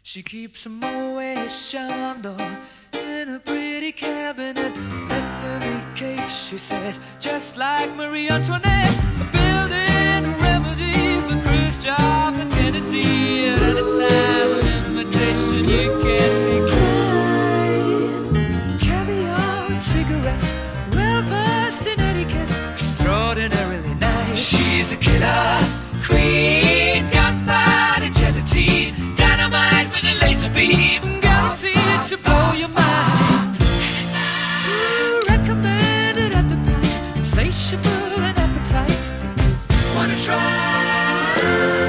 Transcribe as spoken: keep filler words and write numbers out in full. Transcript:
She keeps a Moet Chandon in a pretty cabinet. Bethany cake, she says, just like Marie Antoinette. Building a remedy for Khrushchev and Kennedy. At any time, an imitation you can't decline. Caviar and cigarettes, well versed in etiquette, extraordinarily nice. She's a killer queen, gunpowder gelatine, dynamite with a laser beam, guaranteed to blow your mind. Ooh, recommended at the price, insatiable and appetite. Wanna try?